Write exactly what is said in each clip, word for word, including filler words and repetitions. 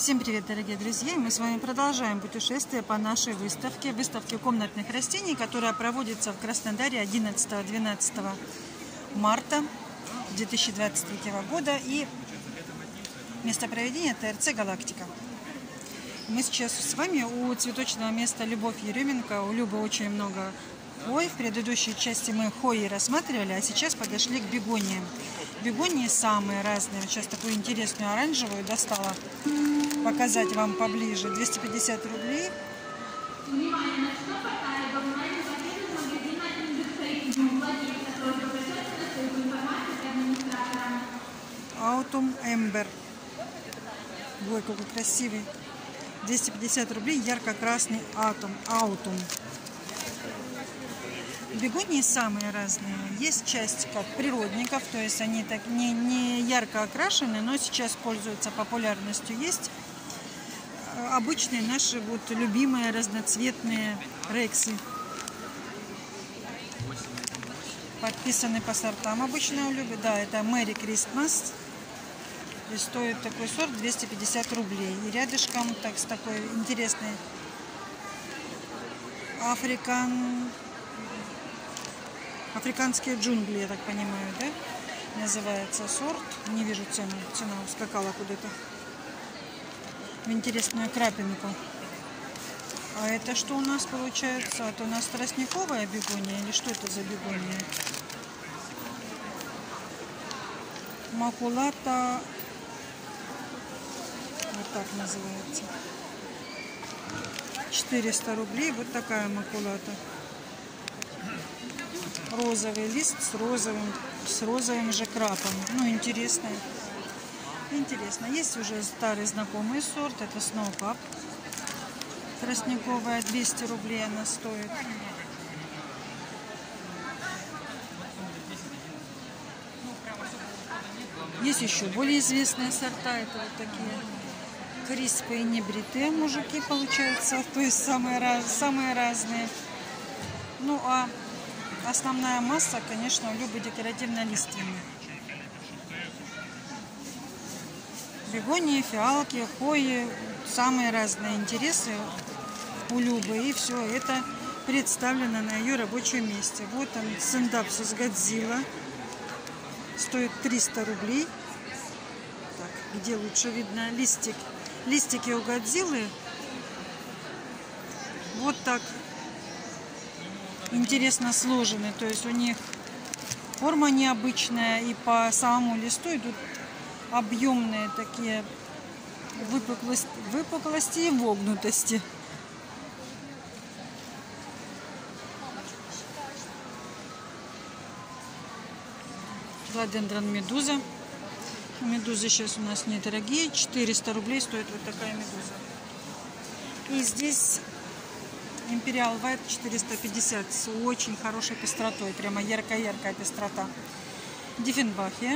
Всем привет, дорогие друзья! Мы с вами продолжаем путешествие по нашей выставке, выставке комнатных растений, которая проводится в Краснодаре одиннадцатого-двенадцатого марта две тысячи двадцать третьего года, и место проведения ТРЦ «Галактика». Мы сейчас с вами у цветочного места Любовь Еременко. У Любы очень много хвой. В предыдущей части мы хвои рассматривали, а сейчас подошли к бегониям. Бегонии самые разные. Вот сейчас такую интересную оранжевую достала показать вам поближе. двести пятьдесят рублей. Autumn Ember. Ой, какой красивый. двести пятьдесят рублей. Ярко-красный Autumn. Autumn. Бегонии самые разные. Есть часть как природников, то есть они так не, не ярко окрашены, но сейчас пользуются популярностью. Есть обычные наши вот любимые разноцветные рексы. Подписаны по сортам обычно у Люби. Да, это Merry Christmas. И стоит такой сорт двести пятьдесят рублей. И рядышком так с такой интересной Африкан... Африканские джунгли, я так понимаю, да? Называется сорт. Не вижу цену. Цена ускакала куда-то в интересную крапинку. А это что у нас получается? Это у нас тростниковая бегония или что это за бегония? Макулата. Вот так называется. четыреста рублей. Вот такая макулата. Розовый лист с розовым, с розовым же крапом. Ну, интересно. Интересно. Есть уже старый знакомый сорт. Это Snow Cup. Тростниковая. двести рублей она стоит. Есть еще более известные сорта. Это вот такие криспы и небритые мужики, получается. То есть самые, самые разные. Ну, а основная масса, конечно, у Любы декоративно-лиственная. Бегонии, фиалки, хвои, самые разные интересы у Любы. И все это представлено на ее рабочем месте. Вот он, Синдапсус Годзилла. Стоит триста рублей. Так, где лучше видно листик? Листики у Годзиллы вот так интересно сложены, то есть у них форма необычная, и по самому листу идут объемные такие выпуклости, выпуклости и вогнутости. Филодендрон медуза. Медузы сейчас у нас недорогие, четыреста рублей стоит вот такая медуза. И здесь Imperial White четыреста пятьдесят с очень хорошей пестротой, прямо ярко-яркая пестрота. Диффенбахия.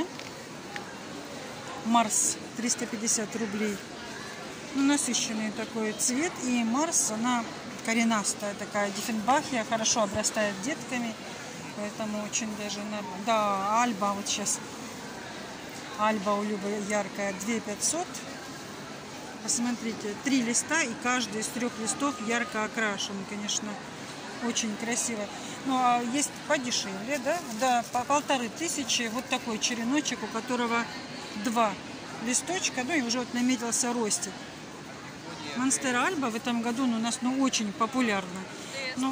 Марс триста пятьдесят рублей. Ну, насыщенный такой цвет. И Марс, она коренастая такая. Диффенбахия хорошо обрастает детками, поэтому очень даже... Да, Альба вот сейчас. Альба у Любы яркая, две тысячи пятьсот. Посмотрите, три листа, и каждый из трех листов ярко окрашен, конечно, очень красиво. Ну, а есть подешевле, да, да, по полторы тысячи, вот такой череночек, у которого два листочка, ну, и уже вот наметился ростик. Монстера Альба в этом году ну, у нас, ну, очень популярна. Ну,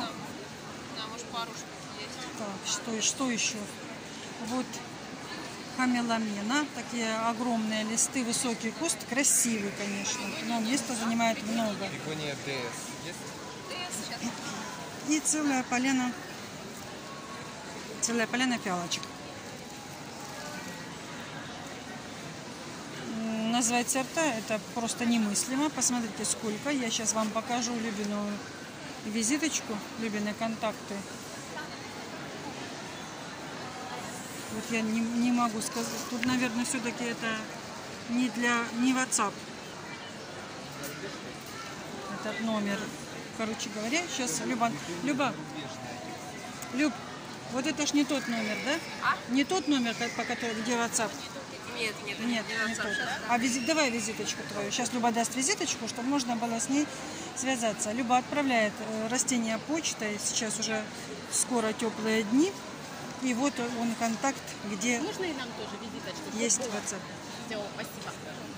так, что, что еще? Вот Хамеломена, такие огромные листы, высокий куст, красивый, конечно, но места занимает много. И целая полена, целая полена фиалочек. Назвать сорта это просто немыслимо. Посмотрите, сколько. Я сейчас вам покажу Любину визиточку, Любины контакты. Вот я не, не могу сказать. Тут, наверное, все-таки это не для не WhatsApp. Этот номер. Короче говоря, сейчас Люба. Люба. Люб, вот это ж не тот номер, да? А? Не тот номер, по которому где WhatsApp. Нет, нет, Нет, не то. А визит, давай визиточку твою. Сейчас Люба даст визиточку, чтобы можно было с ней связаться. Люба отправляет растения почтой. Сейчас уже скоро теплые дни. И вот он контакт, где можно и нам тоже визиточку? Есть WhatsApp. Все, спасибо.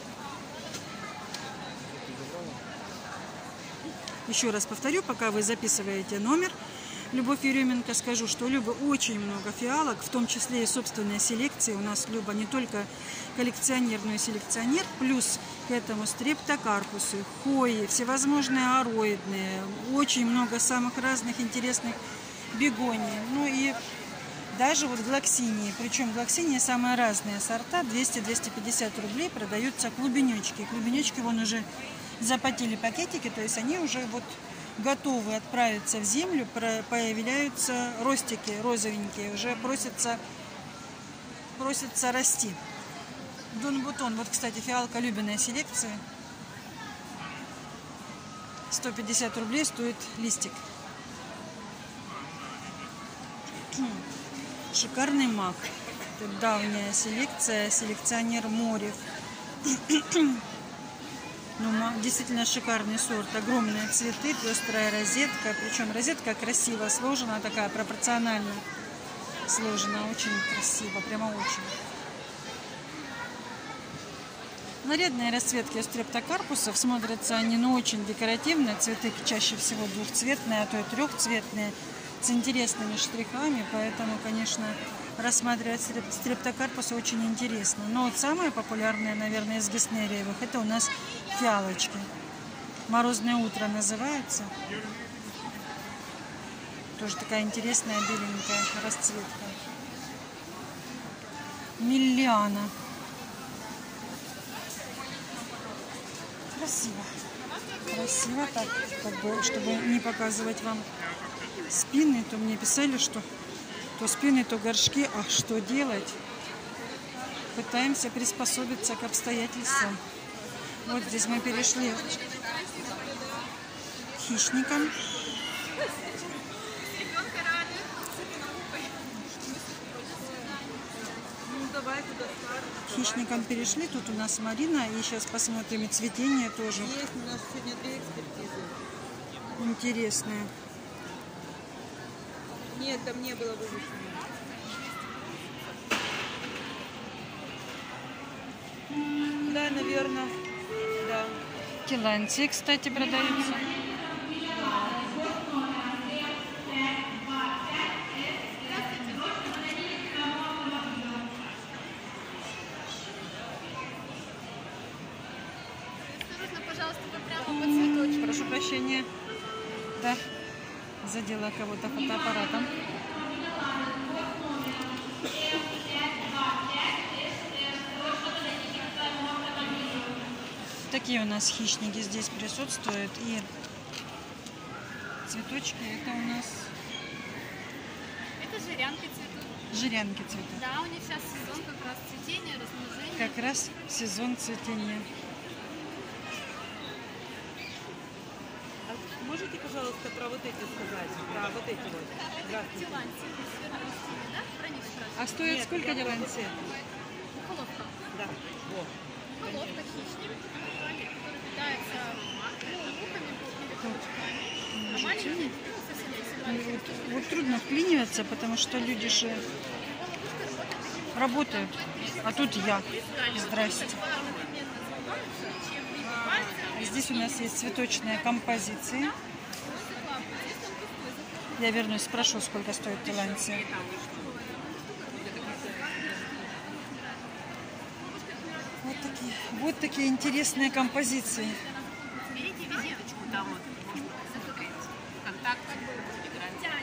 Еще раз повторю, пока вы записываете номер. Любовь Еременко, скажу, что у Любы очень много фиалок, в том числе и собственная селекция. У нас Люба не только коллекционер, но и селекционер. Плюс к этому стрептокарпусы, хои, всевозможные ароидные. Очень много самых разных интересных бегоний. Ну и даже вот глоксинии. Причем глоксинии самые разные сорта. двести-двести пятьдесят рублей продаются клубенечки. Клубенечки вон уже запотели пакетики, то есть они уже вот готовы отправиться в землю, появляются ростики розовенькие, уже просятся, просятся расти. Дон Бутон, вот, кстати, фиалка Любиной селекции. сто пятьдесят рублей стоит листик. Шикарный мак. Это давняя селекция, селекционер Морев. Ну, действительно шикарный сорт, огромные цветы, пестрая розетка, причем розетка красиво сложена, такая пропорционально сложена, очень красиво, прямо очень. Нарядные расцветки стрептокарпусов, смотрятся они, ну, очень декоративно, цветы чаще всего двухцветные, а то и трехцветные, с интересными штрихами, поэтому, конечно, рассматривать стрептокарпусы очень интересно. Но вот самые популярные, наверное, из геснериевых, это у нас фиалочки. Морозное утро называется. Тоже такая интересная беленькая расцветка. Миллиана. Красиво. Красиво так, как бы, чтобы не показывать вам спины, то мне писали, что то спины, то горшки, а что делать? Пытаемся приспособиться к обстоятельствам. Вот здесь мы перешли к хищникам. К хищникам перешли. Тут у нас Марина. И сейчас посмотрим и цветение тоже. Есть у нас сегодня две экспертизы. Интересное. Нет, там не было вывешено. Да, наверное. Да. Килантии, кстати, продаются. Осторожно, пожалуйста, вы прямо по цветочку. Прошу прощения. Да, задела кого-то фотоаппаратом. Такие у нас хищники здесь присутствуют. И цветочки, это у нас... Это жирянки цветут. Жирянки цветут. Да, у них сейчас сезон как раз цветения, размножения. Как раз сезон цветения. А можете, пожалуйста, про вот эти сказать? Про вот эти вот. Здравствуйте. Диланти, да? Про них спрашивают. А стоит Нет, сколько я диланти? Уголовка. Да. Вот. Уголовка хищник, который питается луками или паучками. А маленькие совсем маленькие. Вот, вот трудно вклиниваться, потому что люди же работают. А тут я. Здрасте. Здесь у нас есть цветочные композиции. Я вернусь, спрошу, сколько стоит тилантия. Вот такие, вот такие интересные композиции. Берите визиточку там вот. Контакт тянется.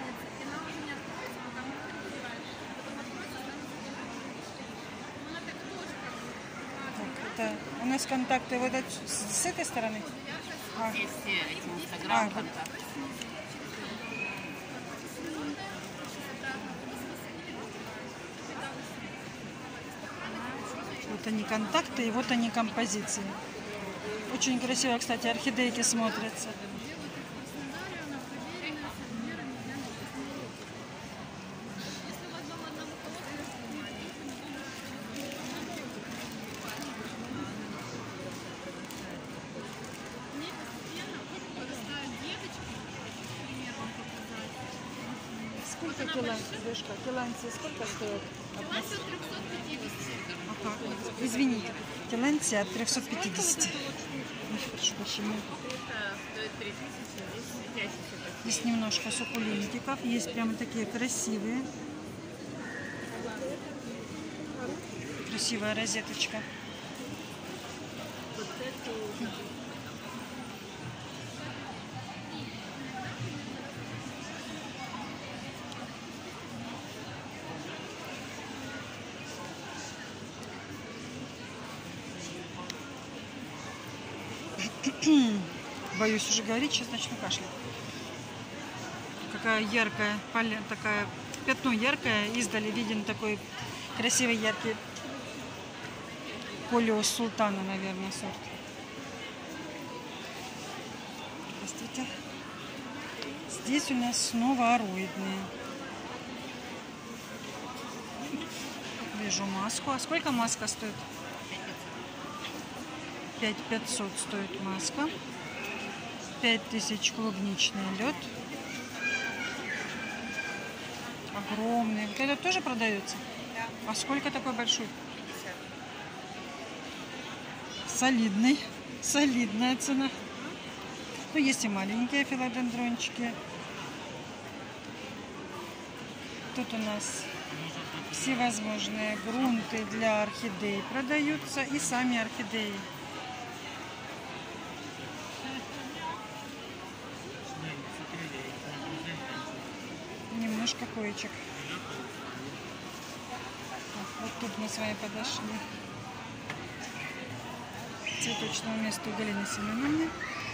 Так, это у нас контакты вот от, с, с этой стороны. А, Здесь эти инстаграм, А, вот. контакты. вот они контакты и вот они композиции. Очень красиво, кстати, орхидейки смотрятся. Дышка, Теланция сколько стоит? У нас от трёхсот пятидесяти. Ага, извините. Теланция от трёхсот пятидесяти. Прошу прощения. Это стоит три тысячи, здесь светящийся такой. Здесь немножко суккулентиков. Есть прямо такие красивые. Красивая розеточка. Вот эту. Боюсь уже говорить, сейчас начну кашлять. Какая яркая, поля, такая пятно яркое, издали виден такой красивый яркий полиос султана, наверное, сорт. Здравствуйте. Здесь у нас снова ароидные. Вижу маску. А сколько маска стоит? пять тысяч пятьсот стоит маска. пять тысяч клубничный лед. Огромный. Вот этот тоже продается? Да. А сколько такой большой? Солидный. Солидная цена. Ну, есть и маленькие филодендрончики. Тут у нас всевозможные грунты для орхидей продаются и сами орхидеи. Немножко коечек. Вот тут мы с вами подошли к цветочному месту Галины Семеновны,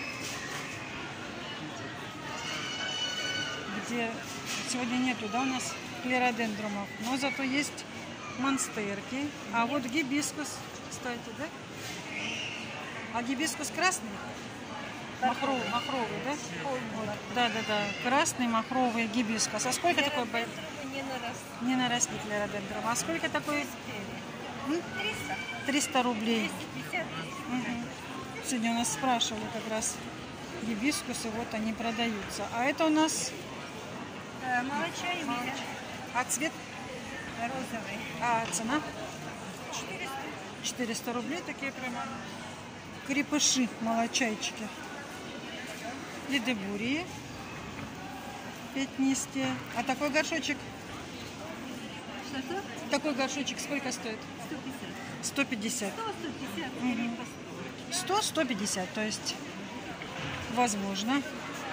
где сегодня нету, да, у нас клеродендромов, но зато есть монстерки. А вот гибискус, кстати, да? А гибискус красный? Махровый, махровый, да? Вот. Да, да, да. Красный махровый гибискус. А сколько такой? Не нарастет. Не нарастет клеродендром. А сколько такой? триста. триста рублей. двести пятьдесят. Угу. Сегодня у нас спрашивали как раз гибискусы, вот они продаются. А это у нас Да, молоча и миля. а цвет, Розовый. а цена четыреста. четыреста рублей, такие прямо крепыши, молочайчики. Лидебурии пятнистые. А такой горшочек, Что-что? такой горшочек сколько стоит? сто пятьдесят. сто пятьдесят. сто, сто пятьдесят. Мгм. сто сто пятьдесят, то есть возможно.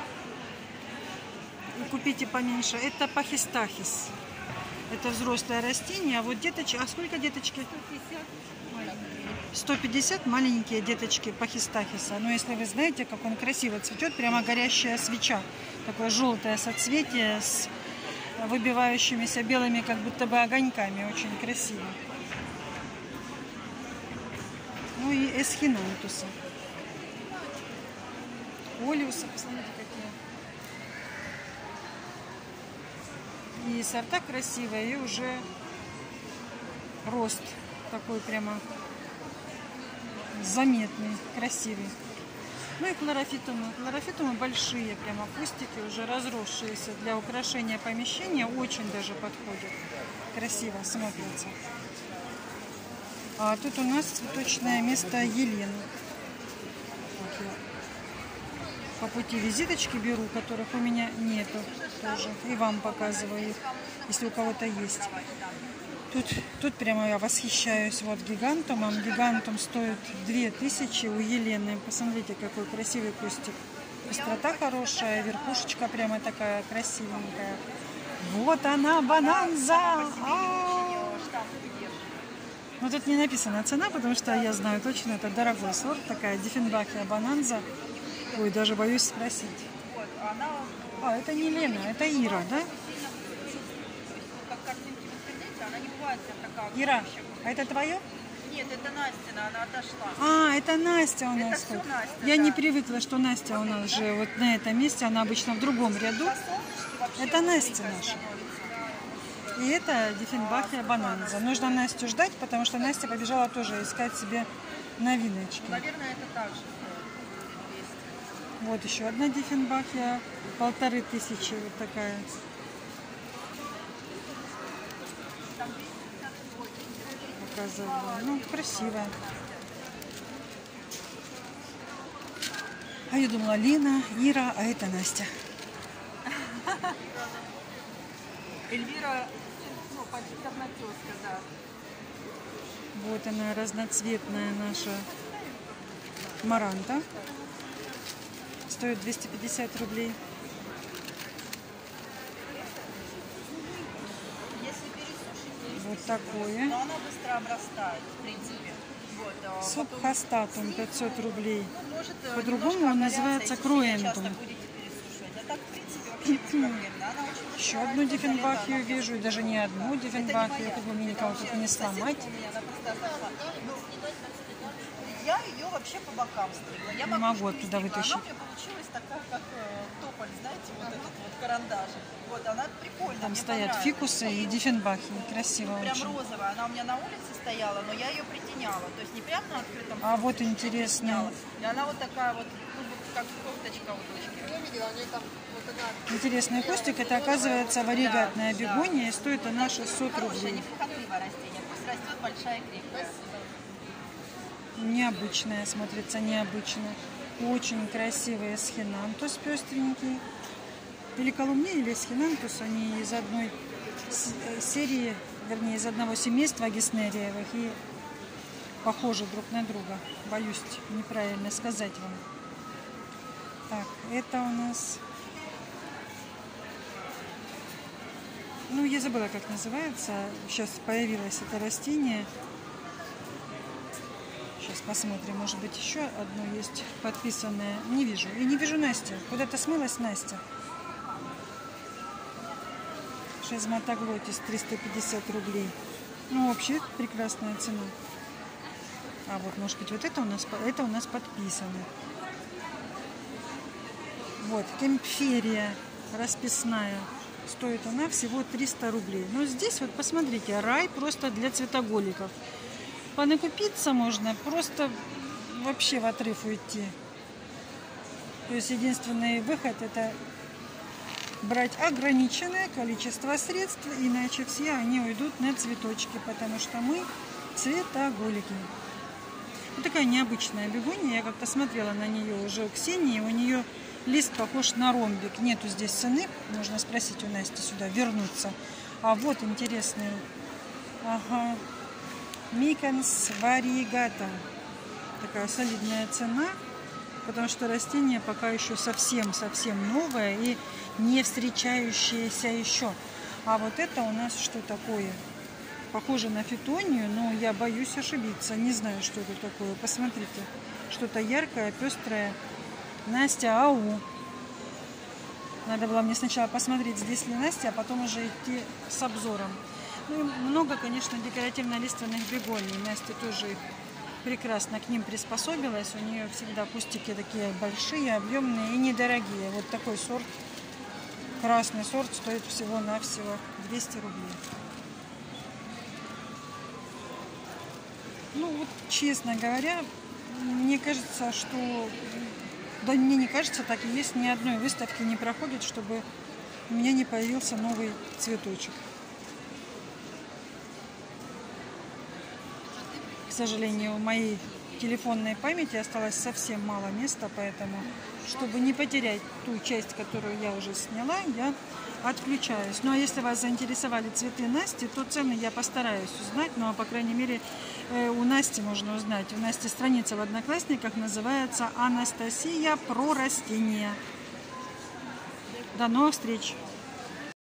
И купите поменьше. Это пахистахис. Это взрослое растение, а вот деточки. А сколько деточки? сто пятьдесят. сто пятьдесят маленькие деточки пахистахиса. Но если вы знаете, как он красиво цветет, прямо горящая свеча. Такое желтое соцветие с выбивающимися белыми как будто бы огоньками. Очень красиво. Ну и эсхинантусы. Олиусы, посмотрите, какие. И сорта красивые, и уже рост такой прямо заметный, красивый. Ну и хлорофитумы. Хлорофитумы большие, прямо кустики, уже разросшиеся, для украшения помещения очень даже подходят. Красиво смотрится. А тут у нас цветочное место Елены. Вот я по пути визиточки беру, которых у меня нету тоже. И вам показываю их, если у кого-то есть. Тут, тут прямо я восхищаюсь вот гигантумом. Гигантум стоит две тысячи у Елены. Посмотрите, какой красивый кустик. Пестрота хорошая, верхушечка прямо такая красивенькая. Вот она, бананза! Но тут не написана цена, потому что я знаю точно, это дорогой сорт. Такая Диффенбахия бананза. Ой, даже боюсь спросить. А, это не Лена, это Ира, да? Как картинки в интернете, она не бывает прям такая. Ира, а это твое? Нет, это Настина, она отошла. А, это Настя у нас всё тут. Настя, Я да. не привыкла, что Настя у нас же вот на этом месте, она обычно в другом ряду. Это Настя наша. И это Диффенбахия бананза. Нужно Настю ждать, потому что Настя побежала тоже искать себе новиночки. Наверное, это так же. Вот еще одна Диффенбахия, полторы тысячи, вот такая. показывала. Ну, красивая. А я думала, Лена, Ира, а это Настя. Эльвира, ну, почти одна тезка, да. Вот она, разноцветная наша маранта. Стоит двести пятьдесят рублей. Если пересушить, Вот такое. но она быстро обрастает, в принципе. Вот, а Суп потом хастатум пятьсот рублей. ну, может, э, По-другому немножко он оголяться, называется если сильно часто круэнтум. будете пересушивать. А так, в принципе, вообще без проблем. Она очень быстро Еще одну растет, за лето диффенбахию она вижу, и даже не одну Это не диффенбахию, моя. чтобы мне Это никого тут вообще не соседка сломать. у меня, она просто отошла. Ну, я ее вообще по бокам стригла. Я Не макушку могу не оттуда стригла. вытащить. Она у меня получилась такая, как э, тополь, знаете, вот этот вот карандаш. Вот, она прикольная, Там мне стоят понравилась. фикусы и диффенбахии. Красиво Прям очень. розовая. Она у меня на улице стояла, но я ее притеняла. То есть не прям на открытом А солнце, вот чуть-чуть интересно. притеняла. И она вот такая вот, ну, вот как кофточка у дочки. Интересный кустик. Это, оказывается, варигатная Да, бегония. И стоит она шестьсот Хорошее, рублей. неприхотливое растение. Пусть растет большая и крепкая. Необычная, смотрится необычно. Очень красивый эсхинантус пестренький. Или колумния, или эсхинантус. Они из одной с- э, серии, вернее, из одного семейства геснериевых. И похожи друг на друга. Боюсь неправильно сказать вам. Так, это у нас... Ну, я забыла, как называется. Сейчас появилось это растение. Сейчас посмотрим, может быть, еще одно есть подписанное. Не вижу. И не вижу Настю. Куда-то смылась Настя. Шизматоглотис триста пятьдесят рублей. Ну, вообще прекрасная цена. А вот, может быть, вот это у нас, это у нас подписано. Вот, кемпферия расписная. Стоит она всего триста рублей. Но здесь, вот посмотрите, рай просто для цветоголиков. Понакупиться можно, просто вообще в отрыв уйти. То есть единственный выход — это брать ограниченное количество средств, иначе все они уйдут на цветочки, потому что мы цветоголики. Вот такая необычная бегония. Я как-то смотрела на нее уже у Ксении. У нее лист похож на ромбик. Нету здесь цены. Нужно спросить у Насти сюда вернуться. А вот интересный. Ага. Миканс варигата. Такая солидная цена, потому что растение пока еще совсем-совсем новое и не встречающееся еще. А вот это у нас что такое? Похоже на фитонию, но я боюсь ошибиться. Не знаю, что это такое. Посмотрите. Что-то яркое, пестрое. Настя, ау. Надо было мне сначала посмотреть, здесь ли Настя, а потом уже идти с обзором. Ну и много, конечно, декоративно-лиственных бегоний. Настя тоже прекрасно к ним приспособилась. У нее всегда кустики такие большие, объемные и недорогие. Вот такой сорт, красный сорт, стоит всего-навсего двести рублей. Ну вот, честно говоря, мне кажется, что... Да мне не кажется, так и есть, ни одной выставки не проходит, чтобы у меня не появился новый цветочек. К сожалению, в моей телефонной памяти осталось совсем мало места, поэтому, чтобы не потерять ту часть, которую я уже сняла, я отключаюсь. Ну а если вас заинтересовали цветы Насти, то цены я постараюсь узнать, ну а по крайней мере у Насти можно узнать. У Насти страница в Одноклассниках называется «Анастасия про растения». До новых встреч!